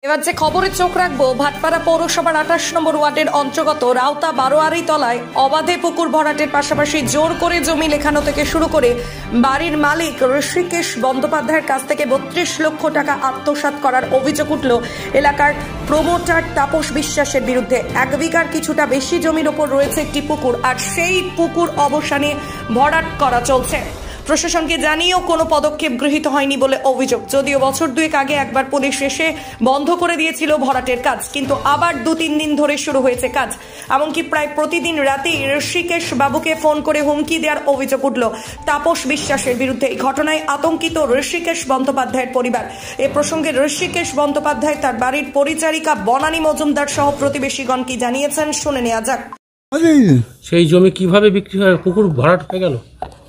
এবার যে খবরে চোখ রাখবো, ভাটপাড়া পৌরসভার 28 নম্বর ওয়ার্ডের অন্তর্গত রাউতা বারোয়ারি তলায় অবাধে পুকুর ভরাটের পাশাপাশি জোর করে জমি লেখানো থেকে শুরু করে বাড়ির মালিক ঋষিকেশ বন্দ্যোপাধ্যায়ের কাছ থেকে 32 লক্ষ টাকা আত্মসাৎ করার অভিযোগ উঠল এলাকার প্রমোটার তাপস বিশ্বাসের বিরুদ্ধে। 1 বিঘার কিছুটা বেশি জমির ওপর রয়েছে একটি পুকুর, আর সেই পুকুর অবসানে ভরাট করা চলছে। প্রশাসনকে জানিয়েও কোনো পদক্ষেপ গৃহীত হয়নি বলে অভিযোগ। যদিও বছর 2 আগে একবার পুলিশ এসে বন্ধ করে দিয়েছিল ভরাটের কাজ, কিন্তু আবার 2-3 দিন ধরে শুরু হয়েছে কাজ। এমনকি প্রায় প্রতিদিন রাতেই ঋষিকেশ বাবুকে ফোন করে হুমকি দেওয়ার অভিযোগ উঠল তাপস বিশ্বাসের বিরুদ্ধে। এই ঘটনায় আতঙ্কিত ঋষিকেশ বন্দ্যোপাধ্যায়ের পরিবার। এ প্রসঙ্গে ঋষিকেশ বন্দ্যোপাধ্যায় তার বাড়ির পরিচারিকা বনানী মজুমদার সহ প্রতিবেশীগণ কি জানিয়েছেন শুনে নেওয়া যাক। সেই জমি কিভাবে বিক্রি হয়? পুকুর ভরাট হয়ে গেল।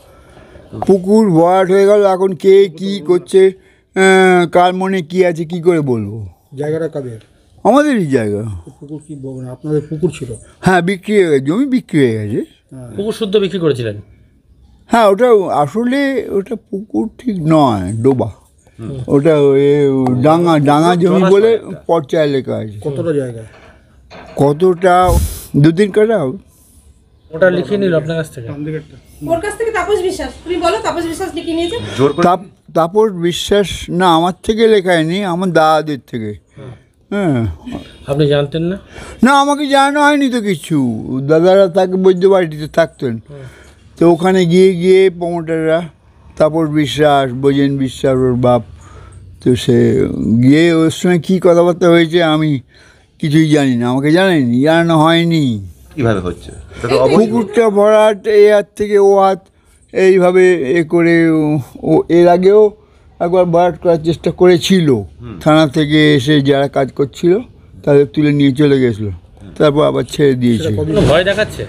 পুকুর ভরাট হয়ে গেল, এখন কে কি করছে, কার মনে কি আছে কি করে বলবো। জায়গাটা কাদের? আমাদেরই জায়গা। পুকুর কি আপনাদের পুকুর ছিল? হ্যাঁ, বিক্রি হয়ে গেছে, জমি বিক্রি হয়ে গেছে। পুকুর শুদ্ধ বিক্রি করেছিলেন? হ্যাঁ, ওটা আসলে ওটা পুকুর ঠিক নয়, ডোবা। ওটা ডাঙা ডাঙা জমি বলে পর্চায় লেখা আছে। কতটা জায়গা? কতটা 2-3 কাঠা। ওটা লিখে নিল আপনার কাছ থেকে? ওর কাছ থেকে তাপস বিশ্বাস, তুমি বলো তাপস বিশ্বাস লিখে নিয়েছে? তাপস বিশ্বাস না, আমার থেকে লেখায়নি, আমার দাদাদের থেকে। হ্যাঁ, আপনি জানতেন না? না, আমাকে জানানো হয়নি তো কিছু। দাদারা তাকে বৈদ্য বাড়িতে থাকতেন, তো ওখানে গিয়ে প্রমোটাররা তাপস বিশ্বাস, বোজেন বিশ্বাস ওর বাপ, তো সে গিয়ে ওর সঙ্গে কী কথাবার্তা হয়েছে আমি কিছুই জানি না, আমাকে জানানো হয়নি। কীভাবে হচ্ছে পুকুরটা ভরাট এ হাত থেকে ও হাত এইভাবে করে ও এর আগেও একবার ভরাট করার চেষ্টা করেছিল। থানা থেকে এসে যারা কাজ করছিল তাদের তুলে নিয়ে চলে গেছিলো, তারপর আবার ছেড়ে দিয়েছিল। ভয় দেখাচ্ছে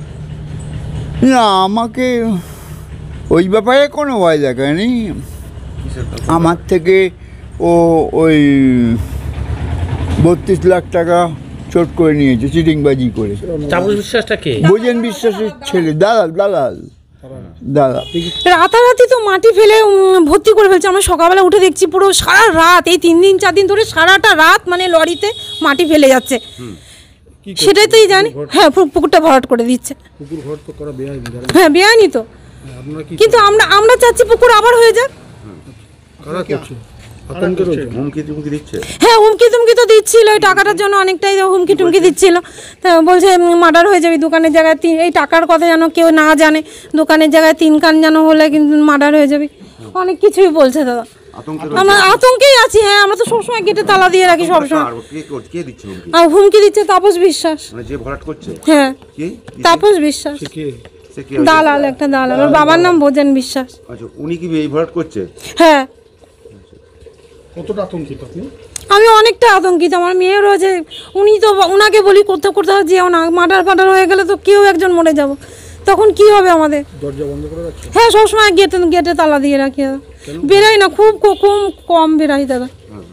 না, আমাকে ওই ব্যাপারে কোনো ভয় দেখায়নি। আমার থেকে ও ওই 32 লাখ টাকা চোট করে নিয়েছে চিটিংবাজি করে। তাপস বিশ্বাসটা কে? বোজেন বিশ্বাসের ছেলে, দালাল। রাতারাতি তো মাটি ফেলে ভর্তি করে ফেলছে। আমরা সকালবেলা উঠে দেখছি পুরো সারা রাত, এই 3 দিন 4 দিন ধরে সারাটা রাত মানে লরিতে মাটি ফেলে যাচ্ছে। সেটাই তোই জানি। হ্যাঁ, পুকুরটা ভরাট করে দিচ্ছে। পুকুর ভরাট তো করা বেআইনি। হ্যাঁ, বেআইনি তো, কিন্তু আমরা চাচ্ছি পুকুর আবার হয়ে যাক। কারা করছে? হ্যাঁ, হুমকি তুমকি তো দিচ্ছিল এই টাকাটার জন্য, অনেকটাই হুমকি টুমকি দিচ্ছিল। তা বলছে মার্ডার হয়ে যাবে দোকানের জায়গায়, এই টাকার কথা যেন কেউ না জানে, দোকানের জায়গায় 3 কান যেন হলে কিন্তু মার্ডার হয়ে যাবে, অনেক কিছুই বলছে দাদা। আমরা আতঙ্কেই আছি। হ্যাঁ, আমরা তো সবসময় গেটে তালা দিয়ে রাখি সবসময়। আর হুমকি দিচ্ছে তাপস বিশ্বাস। হ্যাঁ, তাপস বিশ্বাস দালাল, একটা দালাল। ওর বাবার নাম বোজেন বিশ্বাস। উনি কি এই ভরাট করছে? হ্যাঁ। কতটা আতঙ্কিত আপনি? আমি অনেকটা আতঙ্কিত। আমার মেয়ে রয়েছে, উনি তো ওনাকে বলি করতে যেও না, মার্ডার হয়ে গেলে তো কেউ একজন মরে যাব, তখন কি হবে আমাদের? দরজা বন্ধ করে রাখছি? হ্যাঁ, সবসময় গেটে তালা দিয়ে রাখি। বেরাই না, খুব কম বেরাই দাদা।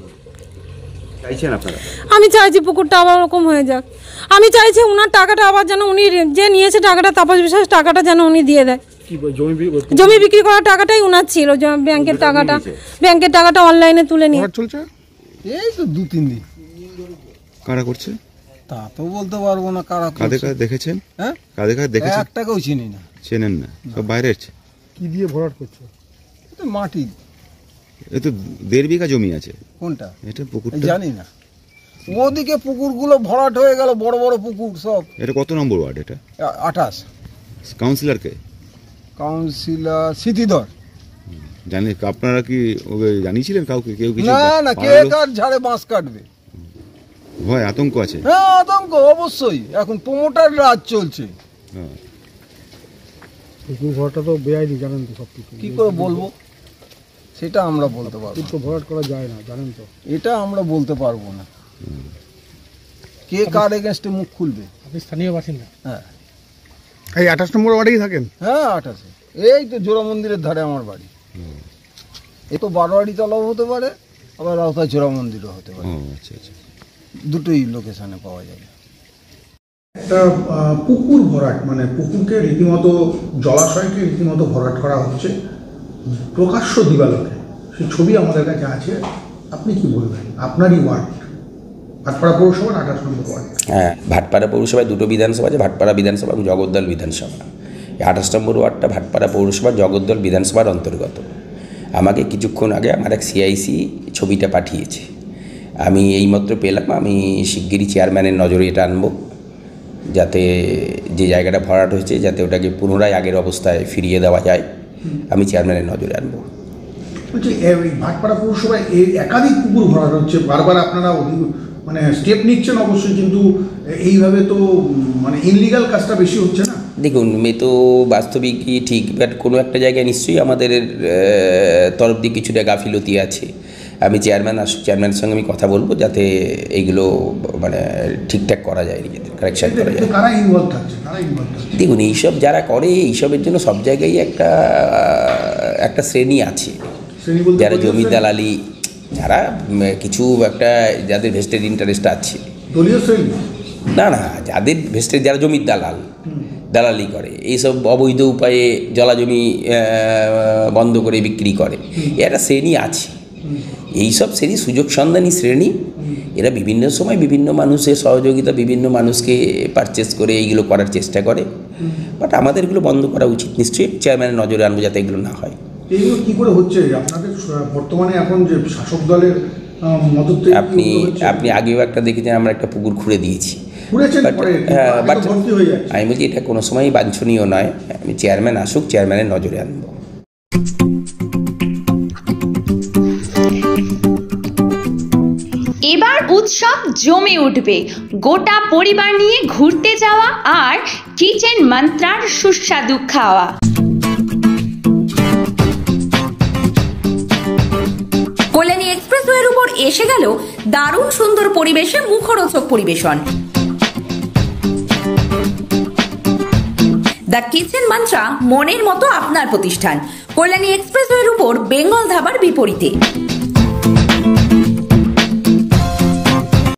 আমি চাইছি পুকুরটা আবার ওরকম হয়ে যাক। আমি চাইছি ওনার টাকাটা আবার যেন উনি যে নিয়েছে টাকাটা, তাপস বিশ্বাস টাকাটা যেন উনি দিয়ে দেয়। জমি বিক্রি করার টাকাটাই ওনার ছিল, ব্যাংকের টাকাটা অনলাইনে তুলে নিয়ে চলছে। এই তো 2-3 দিন। কারা করছে তা তো বলতে পারবো না কারা। কাদের দেখেছেন? হ্যাঁ, কাদের দেখেছেন? একটাকেও চিনি না। চেনেন না? সব বাইরের। কি দিয়ে ভরাট করছে? এটা মাটি। এ তো 1.5 বিঘা জমি আছে। কোনটা? এটা পুকুর জানি না। ওদিকে পুকুরগুলো ভরাট হয়ে গেল, বড় বড় পুকুর সব। এটা কত নম্বর ওয়ার্ড? এটা 28। কাউন্সিলর কে? কাউন্সিলর স্মৃতিধর। জানেন আপনারা কি জানিয়েছিলেন কাউকে? কেউ কিছু? না, কে কার ঝাড়ে বাঁশ কাটবে? ভয় আতঙ্ক আছে? হ্যাঁ, আতঙ্ক অবশ্যই। এখন প্রমোটার রাজ চলছে। পুকুর ভরাটটা তো বেআইনি, জানেন তো। সব কিছু কি করে বলবো সেটা আমরা বলতে পারবো। পুকুর ভরাট করা যায় না, জানেন তো। এটা আমরা বলতে পারবো না। কে কার এগেইনস্টে মুখ খুলবে? আপনি স্থানীয় বাসিন্দা? হ্যাঁ। এই 28 নম্বর ওয়ার্ডেই থাকেন? হ্যাঁ, 28। এই তো জোড়া মন্দিরের ধারে আমার বাড়ি। এই তো বারোয়ারি তলাও হতে পারে, আবার রাউতা জোড়া মন্দিরও হতে পারে। আচ্ছা আচ্ছা, দুটোই লোকেশনে পাওয়া যাবে। একটা পুকুর ভরাট, মানে পুকুরকে রীতিমতো, জলাশয়কে রীতিমতো ভরাট করা হচ্ছে প্রকাশ্য দিবালোকে। সেই ছবি আমাদের কাছে আছে। আপনি কি বলবেন? আপনারই ওয়ার্ড। ভাটপাড়া পৌরসভার 28 নম্বর ওয়ার্ড। হ্যাঁ, ভাটপাড়া পৌরসভায় দুটো বিধানসভা আছে, ভাটপাড়া বিধানসভা এবং জগদ্দল বিধানসভা। 28 নম্বর ওয়ার্ডটা ভাটপাড়া পৌরসভা জগদ্দল বিধানসভার অন্তর্গত। আমাকে কিছুক্ষণ আগে আমার এক সিআইসি ছবিটা পাঠিয়েছে, আমি এইমাত্র পেলাম। আমি শিগগিরই চেয়ারম্যানের নজরে এটা আনবো, যাতে যে জায়গাটা ভরাট হয়েছে যাতে ওটাকে পুনরায় আগের অবস্থায় ফিরিয়ে দেওয়া যায়। আমি চেয়ারম্যানের নজরে আনবো। বলছি ভাটপাড়া পৌরসভায় একাধিক পুকুর ভরাট হচ্ছে, বারবার আপনারা মানে স্টেপ নিচ্ছেন অবশ্যই, কিন্তু এইভাবে তো মানে ইনলিগাল কাজটা বেশি হচ্ছে না? দেখুন, তো বাস্তবিকই ঠিক, বাট কোনো একটা জায়গায় নিশ্চয়ই আমাদের তরফ দিয়ে কিছুটা গাফিলতি আছে। আমি চেয়ারম্যানের সঙ্গে আমি কথা বলবো যাতে এইগুলো মানে ঠিকঠাক করা যায়, নিজেদের কারেকশান করা যায়। কারা ইনভলভ থাকছে? দেখুন, এইসব যারা করে এইসবের জন্য সব জায়গায় একটা শ্রেণী আছে, যারা জমি দালালি, যারা কিছু একটা যাদের ভেস্টেড ইন্টারেস্ট আছে, দলীয় শ্রেণী না, যাদের ভেস্টেড, যারা জমির দালালি করে, এইসব অবৈধ উপায়ে জলা জমি বন্ধ করে বিক্রি করে, একটা শ্রেণী আছে। এইসব শ্রেণী সুযোগ সন্ধানী শ্রেণী, এরা বিভিন্ন সময় বিভিন্ন মানুষের সহযোগিতা, বিভিন্ন মানুষকে পারচেস করে এইগুলো করার চেষ্টা করে। বাট আমাদের এগুলো বন্ধ করা উচিত, নিশ্চয়ই চেয়ারম্যানের নজরে আনবো যাতে এগুলো না হয়। এইগুলো কী করে হচ্ছে আপনাদের বর্তমানে এখন যে শাসক দলের মদতে? আপনি আগেও একটা দেখেছেন, আমরা একটা পুকুর খুঁড়ে দিয়েছি, বাট আমি বলছি এটা কোনো সময়ই বাঞ্ছনীয় নয়। আমি চেয়ারম্যান আসুক, চেয়ারম্যানের নজরে আনবো। এবার উৎসব জমে উঠবে, গোটা পরিবার নিয়ে ঘুরতে যাওয়া আর কিচেন মন্ত্রার সুস্বাদু খাওয়া। কল্যাণী এক্সপ্রেসওয়ের উপর এসে গেল দারুণ সুন্দর পরিবেশে মুখরোচক পরিবেশন। দ্য কিচেন মন্ত্রা মনের মতো আপনার প্রতিষ্ঠান, কল্যাণী এক্সপ্রেসওয়ের উপর বেঙ্গল ধাবার বিপরীতে।